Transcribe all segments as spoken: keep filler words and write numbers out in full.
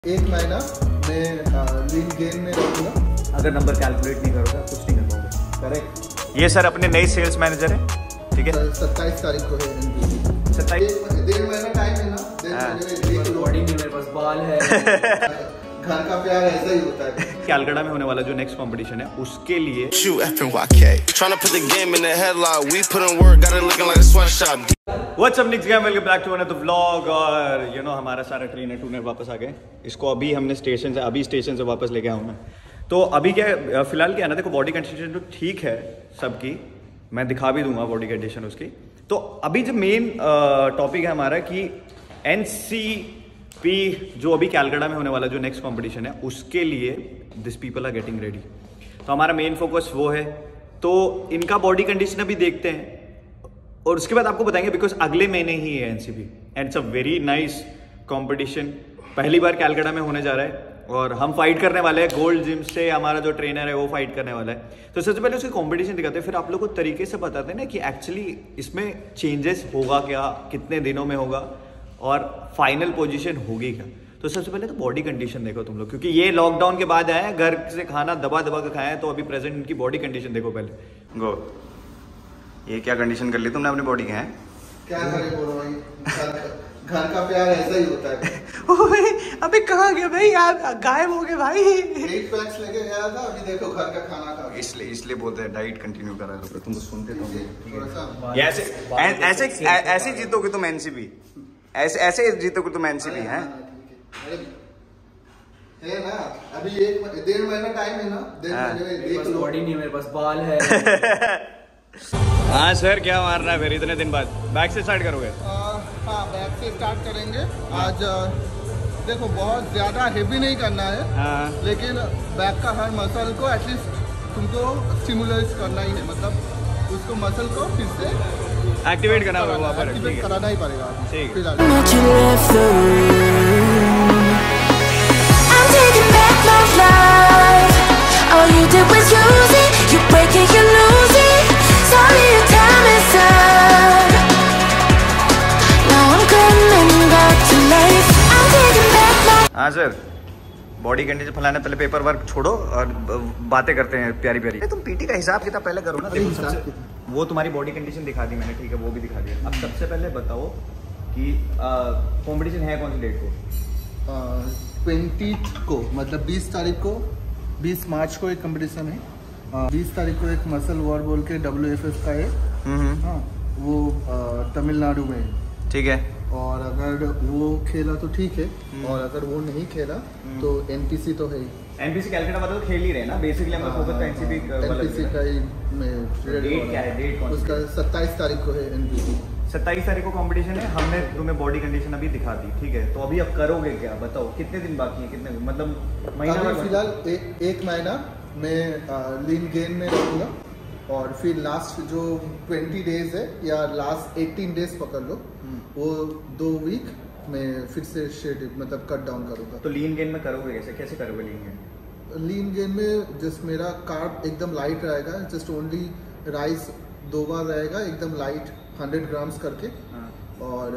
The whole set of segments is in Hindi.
एक महीना मैं लीन गेन में रहूँगा। अगर नंबर कैलकुलेट नहीं करोगे कुछ नहीं कर पाओगे। करेक्ट। ये सर अपने नए सेल्स मैनेजर हैं, ठीक है। सत्ताईस तारीख को है एनपीसी। सत्ताईस डेढ़ महीना टाइम है ना। डेढ़ महीने में बॉडी में मेरे पास बाल है। घर का प्यार ऐसा ही होता है। कैलकाटा में होने वाला जो नेक्स्ट कंपटीशन है उसके लिए व्हाट्स अप निक्स guys, welcome back to another vlog. और यू नो हमारा सारा ट्रेनर टूनर वापस आ गए। इसको अभी हमने स्टेशन से अभी स्टेशन से वापस लेके आऊँ मैं। तो अभी क्या फिलहाल क्या है ना, देखो बॉडी कंडीशन तो ठीक है सबकी, मैं दिखा भी दूंगा बॉडी कंडीशन उसकी। तो अभी जो मेन टॉपिक है हमारा कि एन सी पी जो अभी कैलकाटा में होने वाला जो नेक्स्ट कंपटीशन है उसके लिए this people are getting ready. तो हमारा मेन फोकस वो है। तो इनका बॉडी कंडीशन अभी देखते हैं और उसके बाद आपको बताएंगे, बिकॉज अगले महीने ही है NCP and it's a very nice competition. पहली बार कैलकाटा में होने जा रहा है और हम फाइट करने वाले हैं गोल्ड जिम से। हमारा जो ट्रेनर है वो फाइट करने वाला है। तो सबसे पहले उसकी कंपटीशन दिखाते हैं, फिर आप लोग को तरीके से बताते हैं ना कि एक्चुअली इसमें चेंजेस होगा क्या, कितने दिनों में होगा और फाइनल पोजीशन होगी क्या। तो सबसे पहले तो बॉडी कंडीशन देखो तुम लोग, क्योंकि ये लॉकडाउन के बाद आए हैं, घर से खाना दबा दबा के खाए हैं। तो अभी प्रेजेंट इनकी बॉडी कंडीशन देखो पहले। गो, ये क्या कंडीशन कर ली तुमने अपनी बॉडी के? हैं क्या करे बोलो भाई, घर का प्यार ऐसा ही होता है। ओए अबे कहाँ गए भाई, आप गायब हो गए भाई। एट पैक्स लेके गया था, अभी देखो घर का खाना खा। इसलिए इसलिए बोलते हैं डाइट कंटिन्यू करा करो। तुम तो सुनते तो ऐसे ऐसे ऐसे जीतोगे तुम एनसीपी, ऐसे ऐसे जीतोगे तुम एनसीपी हैं है ना। अभी एक डेढ़ महीना टाइम है ना। डेढ़ महीने में बॉडी नहीं, मेरे पास बाल है। हाँ सर, क्या मारना है फिर इतने दिन बाद? बैक से स्टार्ट करोगे? हाँ बैक से स्टार्ट करेंगे आज। देखो बहुत ज़्यादा हेवी नहीं करना है। हाँ। लेकिन बैक का हर मसल को एटलीस्ट तुमको स्टिमुलेट करना ही है, मतलब उसको मसल को फिर से एक्टिवेट करना होगा, वहाँ पर एक्टिवेट कराना ही पड़ेगा। ठीक हाँ सर, बॉडी कंडीशन फैलाने पहले पेपर वर्क छोड़ो और बातें करते हैं प्यारी प्यारी। तुम पीटी का हिसाब किताब पहले करो ना। देखो सबसे वो तुम्हारी बॉडी कंडीशन दिखा दी मैंने, ठीक है, वो भी दिखा दिया। अब सबसे पहले बताओ कि कंपटीशन है कौन सी डेट को? ट्वेंटी को, मतलब बीस तारीख को, बीस मार्च को एक कंपटीशन है। बीस तारीख को एक मसल वॉर बोल के डब्ल्यू एफ एफ का है। हाँ, वो तमिलनाडु में है, ठीक है। और अगर वो खेला तो ठीक है, और अगर वो नहीं खेला तो एनपीसी तो है ही। एनपीसी कैलकाटा मतलब खेल ही रहे ना बेसिकली। हम फोकस तो एनसीपी एनपीसी का ही में डेट क्या है? डेट कौन? उसका सत्ताईस तारीख को है एनपीसी। सत्ताईस तारीख को कंपटीशन है। हमने तुम्हें बॉडी कंडीशन अभी दिखा दी, ठीक है। तो अभी अब करोगे क्या बताओ? कितने दिन बाकी है, कितने मतलब महीना? फिलहाल एक एक महीना मैं लीन गेन में रहूँगा और फिर लास्ट जो ट्वेंटी डेज है या लास्ट एटीन डेज पकड़ लो, वो दो वीक में फिर से शेड मतलब कट डाउन करूँगा। तो लीन गेन में करोगे कैसे? कैसे करोगे लीन गेन? लीन गेन में जस्ट मेरा कार्ब एकदम लाइट रहेगा, जस्ट ओनली राइस दो बार रहेगा एकदम लाइट हंड्रेड ग्राम्स करके। हाँ। और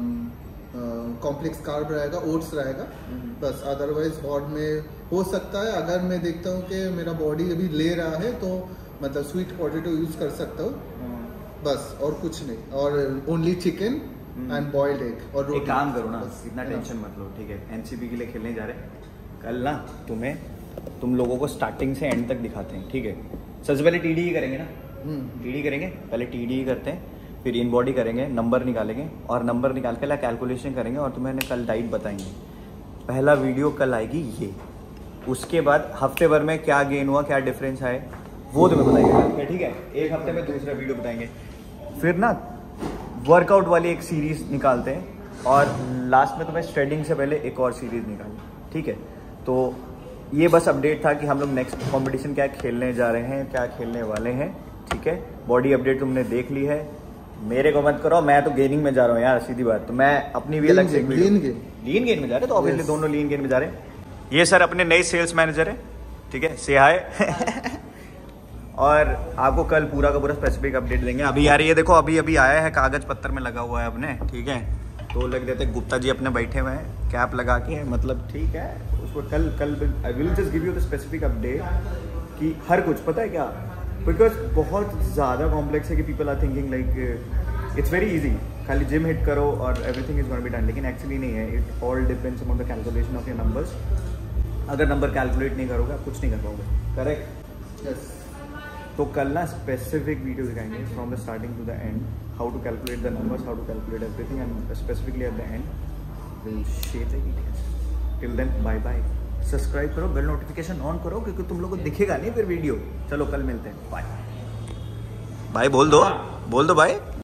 कॉम्प्लेक्स कार्ब रहेगा, ओट्स रहेगा बस। अदरवाइज बॉडी में हो सकता है, अगर मैं देखता हूँ कि मेरा बॉडी अभी ले रहा है तो मतलब स्वीट पोटैटो यूज कर सकता हूँ बस, और कुछ नहीं। और only chicken and boiled egg और एक काम करो ना, इतना टेंशन मत लो, ठीक है। एनसीपी के लिए खेलने जा रहे हैं कल ना, तुम्हें तुम लोगों को स्टार्टिंग से एंड तक दिखाते हैं, ठीक है। सबसे पहले टीडी ही करेंगे ना, टीडी करेंगे पहले, टीडी ही करते हैं, फिर इन बॉडी करेंगे, नंबर निकालेंगे और नंबर निकाल के कैलकुलेशन करेंगे और तुम्हें कल डाइट बताएंगे। पहला वीडियो कल आएगी ये, उसके बाद हफ्ते भर में क्या गेन हुआ, क्या डिफरेंस आए वो तुम्हें बताएंगे, ठीक है। एक हफ्ते में दूसरा वीडियो बताएंगे। फिर ना वर्कआउट वाली एक सीरीज निकालते हैं और लास्ट में तुम्हें स्ट्रेडिंग से पहले एक और सीरीज निकालें, ठीक है। तो ये बस अपडेट था कि हम लोग नेक्स्ट कंपटीशन क्या खेलने जा रहे हैं, क्या खेलने वाले हैं, ठीक है। बॉडी अपडेट तुमने देख ली है, मेरे को मत करो, मैं तो गेनिंग में जा रहा हूँ यार, सीधी बात। तो मैं अपनी भी अलग से लीन गेन लीन गेन में जा रहे हैं, तो ऑब्वियसली दोनों लीन गेन में जा रहे हैं। ये सर अपने नए सेल्स मैनेजर है, ठीक है, से हाय। और आपको कल पूरा का पूरा स्पेसिफिक अपडेट देंगे। अभी यार ये देखो अभी अभी आया है, कागज पत्तर में लगा हुआ है अपने, ठीक है। तो लग देते गुप्ता जी अपने बैठे हुए हैं कैप लगा के, मतलब ठीक है उसको कल कल I will just give you the specific update कि हर कुछ पता है क्या, बिकॉज बहुत ज़्यादा कॉम्प्लेक्स है कि people are thinking like it's very easy, खाली जिम हिट करो और everything is gonna be done, लेकिन एक्चुअली नहीं है। It all depends on the calculation of your numbers. अगर नंबर कैलकुलेट नहीं करोगे आप कुछ नहीं कर पाओगे, करेक्ट? यस। तो कल ना स्पेसिफिक वीडियो दिखाएंगे from the starting to the end, how to calculate the numbers, how to calculate everything, and specifically at the end will share the details. Till then bye bye, subscribe करो, बेल नोटिफिकेशन ऑन करो क्योंकि तुम लोगों को दिखेगा नहीं फिर वीडियो। चलो कल मिलते हैं, बाय बाय। बोल दो बोल दो बाय।